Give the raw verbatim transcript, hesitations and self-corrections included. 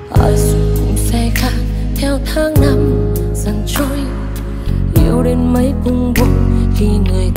ai rồi cũng sẽ khác theo tháng năm dần trôi. Yêu đến mấy cũng buồn khi người